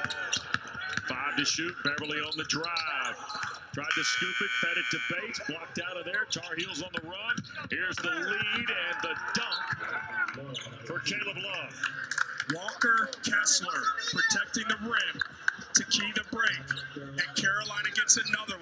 5 to shoot. Beverly on the drive. Tried to scoop it, fed it to Bates, blocked out of there. Tar Heels on the run. Here's the lead and the dunk for Caleb Love. Walker Kessler protecting the rim to key the break. And Carolina gets another